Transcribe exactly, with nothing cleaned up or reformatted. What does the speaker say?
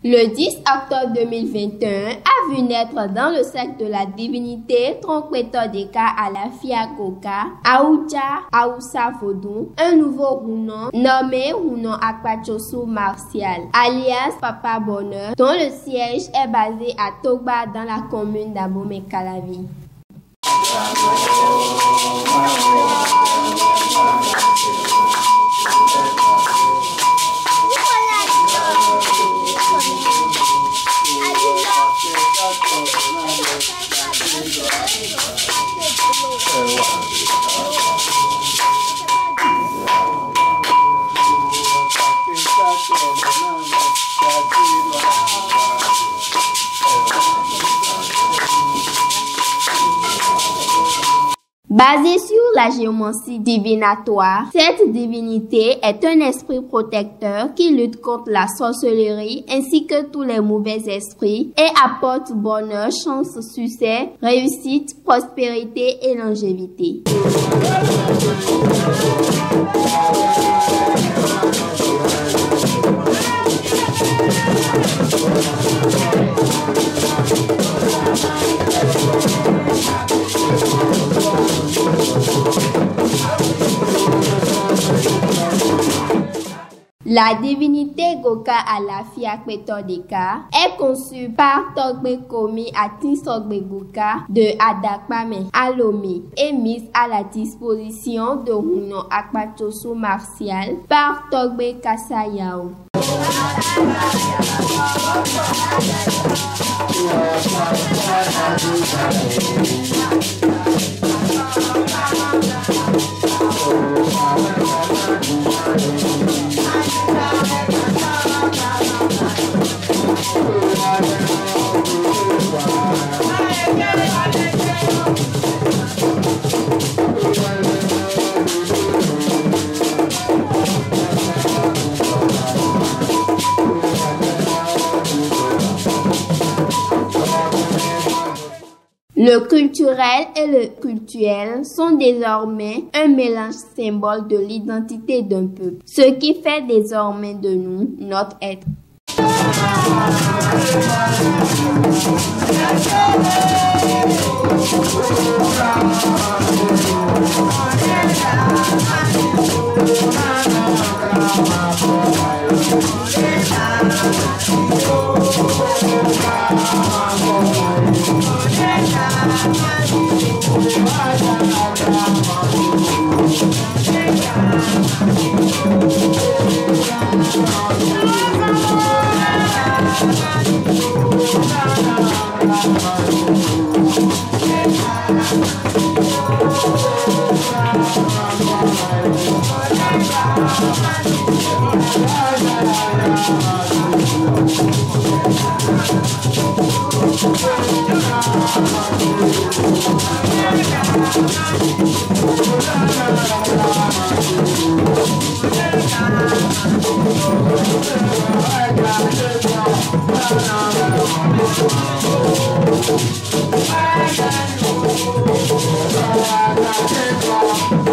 Le dix octobre deux mille vingt et un a vu naître dans le cercle de la divinité Tronkpetodeka Alafia Goka, Aouja Aoussa Vodou, un nouveau Rounon nommé Rounon Akpachosu Martial, alias Papa Bonheur, dont le siège est basé à Togba dans la commune d'Abomey-Calavi. Basée sur la géomancie divinatoire, cette divinité est un esprit protecteur qui lutte contre la sorcellerie ainsi que tous les mauvais esprits et apporte bonheur, chance, succès, réussite, prospérité et longévité. La divinité Goka Alafia Petodeka est conçue par Togbe Komi Atinsogbe Goka de Adakpame Alomé et mise à la disposition de Rounon Akpachosu Martial par Togbe Kasayao. Le culturel et le cultuel sont désormais un mélange symbole de l'identité d'un peuple, ce qui fait désormais de nous notre être. Thank you.